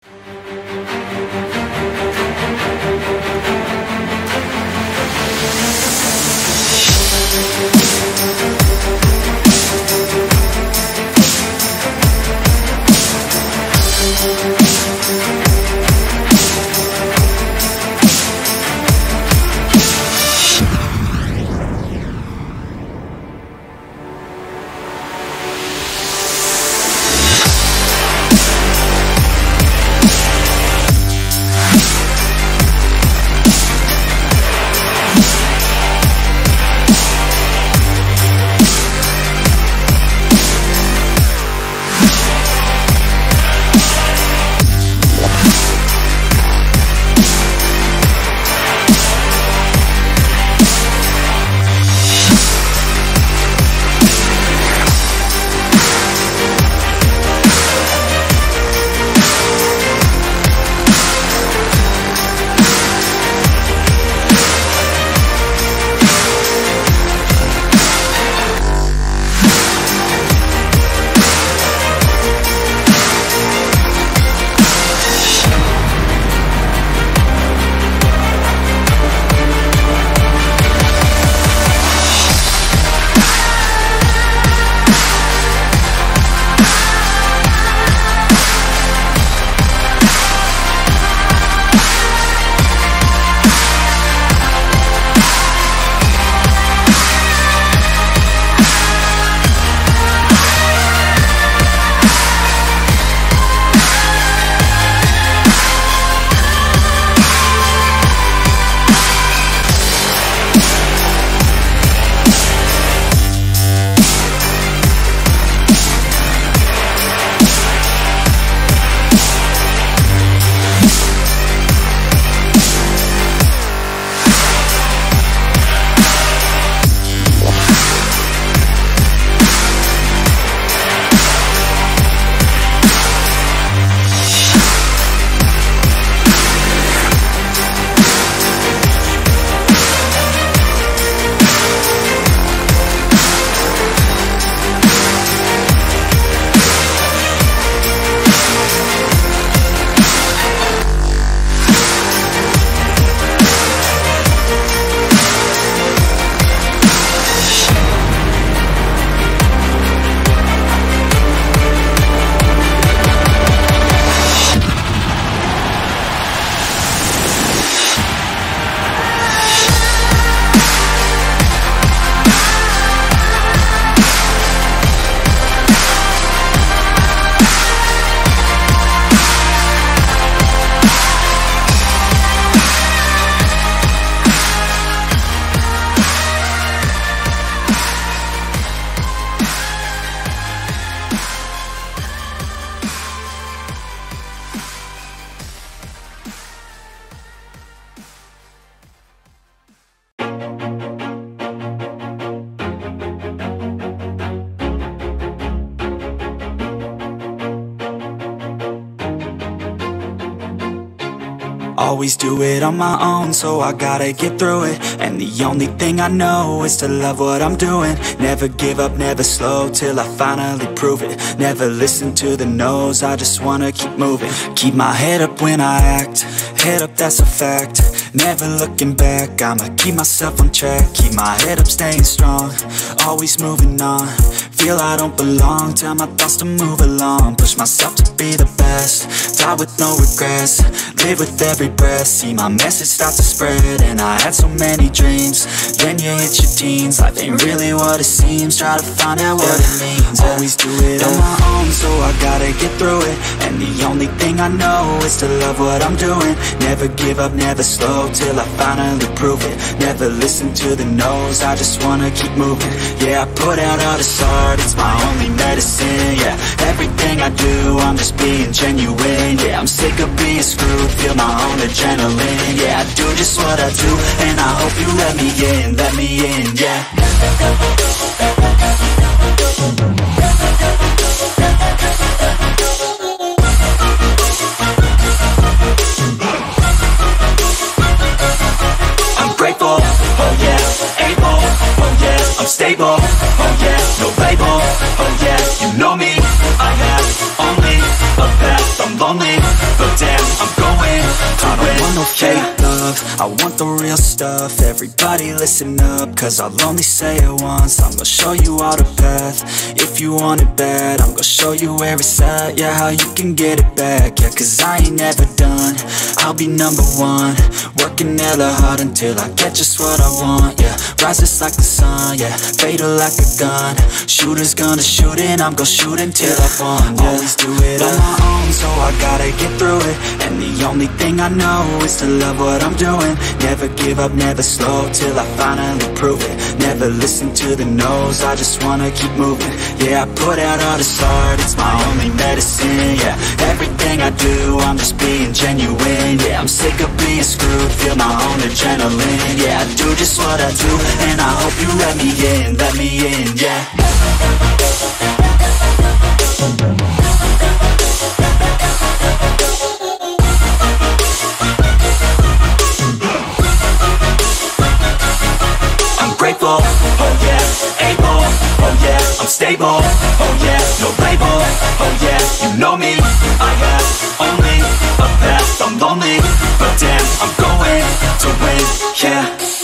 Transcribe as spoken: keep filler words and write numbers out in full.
Always do it on my own, so I gotta get through it. And the only thing I know is to love what I'm doing. Never give up, never slow, till I finally prove it. Never listen to the no's, I just wanna keep moving. Keep my head up when I act, head up, that's a fact. Never looking back, I'ma keep myself on track. Keep my head up, staying strong, always moving on. Feel I don't belong, tell my thoughts to move along. Push myself to be the best, die with no regrets. Live with every breath, see my message start to spread. And I had so many dreams, then you hit your teens. Life ain't really what it seems, try to find out what it means. Always do it on my own, so I gotta get through it. And the only thing I know is to love what I'm doing. Never give up, never slow, till I finally prove it. Never listen to the no's, I just wanna keep moving. Yeah, I put out all this art, it's my only medicine. Yeah, everything I do, I'm just being genuine. Yeah, I'm sick of being screwed, feel my own adrenaline. Yeah, I do just what I do, and I hope you let me in, let me in, yeah. I'm grateful, oh yeah, able, oh yeah, I'm stable, oh yeah, no label, oh yeah, you know me, I have only a path, I'm lonely, but no fake love, I want the real stuff. Everybody listen up, cause I'll only say it once. I'm gonna show you all the path. If you want it bad, I'm gonna show you where it's at. Yeah, how you can get it back. Yeah, cause I ain't never done, I'll be number one. Working hella hard until I get just what I want. Yeah, rises like the sun, yeah, fatal like a gun. Shooters gonna shoot and I'm gonna shoot until I won. Yeah, always do it on my own, so I gotta get through it. And the only thing I know is to love what I'm doing. Never give up, never slow, till I finally prove it. Never listen to the no's, I just wanna keep moving. Yeah, I put out all this art, it's my only medicine. Yeah, everything I do, I'm just being genuine. Yeah, I'm sick of being screwed, feel my own adrenaline. Yeah, I do just what I do, and I hope you let me in, let me in, yeah. Grateful, oh yeah, able, oh yeah, I'm stable, oh yeah, no label, oh yeah, you know me, I have only a path, I'm lonely, but damn, I'm going to win, yeah.